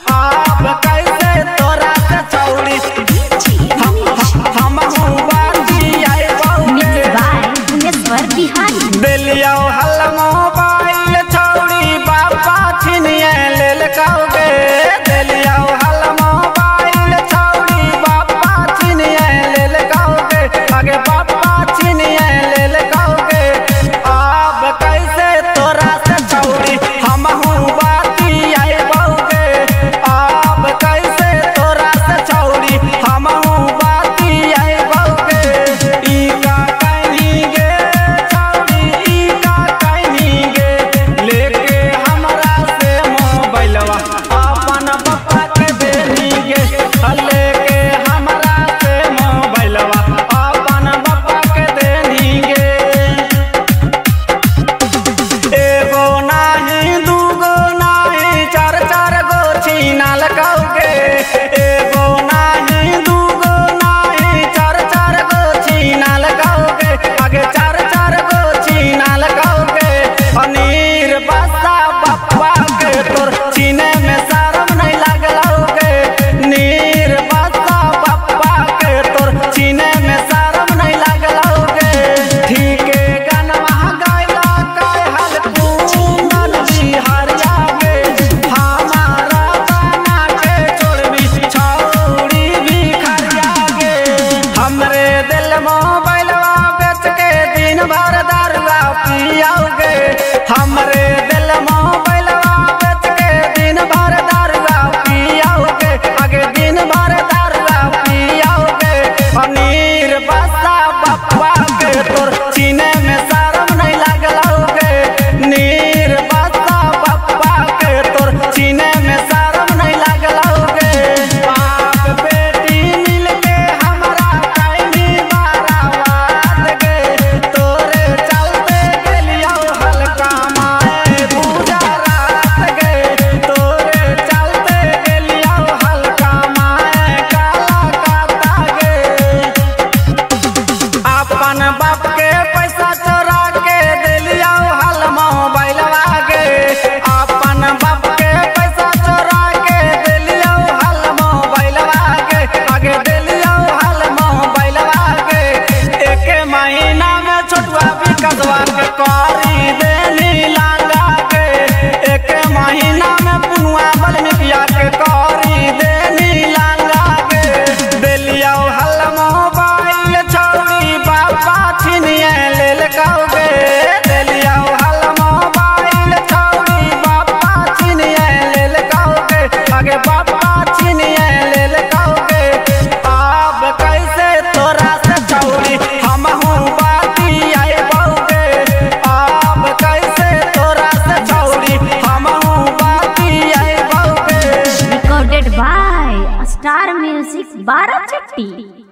आप कैसे तोरा से छौड़ी हम बाती आई देलियो हल मोबाइल छौड़ी बापा छिनिए लेल कहोगे देलियो हल मोबाइल छौड़ी बापा छिनिए लेल कहोगे आगे बापा छिनिए लेल कहोगे अब कैसे तोरा से छौड़ी हम बाती आई बहुगे अब कैसे तोरा से छौड़ी हम बाती आई बहुगे ई का कहीं गे छौड़ी ई का कहीं गे लेके हमरा से मोबाइलवा अपन पप्पा के देनी गे लेके हमरा से मोबाइलवा अपन पप्पा के देनी गे एगो नाही दूगो नाही चार चार गो छीना लगाओगे एगो नाही दूगो नाही चार चार गो छीना लगाओगे आगे चार चार गो छीना लगाओगे अनीर बसा बप्पा के तोर छीने में शर्म नहीं लगलोगे नीर बसा बप्पा के तोर छीने में शर्म नहीं लगलोगे ठीक है गनवा गायला काय हल कुंदन बिहारिया गे हमारा बना के छोड़बी छौड़ी भिखारिया गे हमरे दिल मोबाइलवा बेच के दिन भर दारुआ पियाओगे हमरे दिल मोबाइलवा बेच के दिन भर दारुआ पियाओगे आगे दिन भर दारुआ पियाओगे अनीर बसा बप्पा के तोर छीने में शर्म नहीं लगलोगे नीर बसा बप्पा के तोर छीने में शर्म नहीं लगलोगे बाप बेटी मिल के हमरा कहीं बारात गे तोरे चलते गेलियो हल्का माए पूजा रात गे तोरे चलते गेलियो हल्का माए काला काता गे अपन बाप के पैसा चोरा के देलियो हल मोबाइलवा गे अपन बाप के पैसा चोरा के देलियो हल मोबाइलवा गे आगे देलियो हल मोबाइलवा गे एक महीना में छोटुआ विकसवा के करी देली लांगा के एक महीना में पुनुआ बल्मिकिया के करी देली लांगा के देलियो हल मोबाइल छौड़ी बापा छिनिए लेल कहोगे देलियो हल मोबाइल छौड़ी बापा छिनिए लेल कहोगे आगे बापा छिनिए लेल कहोगे अब कैसे तोरा से छौड़ी हम बाती आई बहुगे अब कैसे तोरा से छौड़ी हम बाती आई बहुगे Recorded by Star Music Bara Chatti।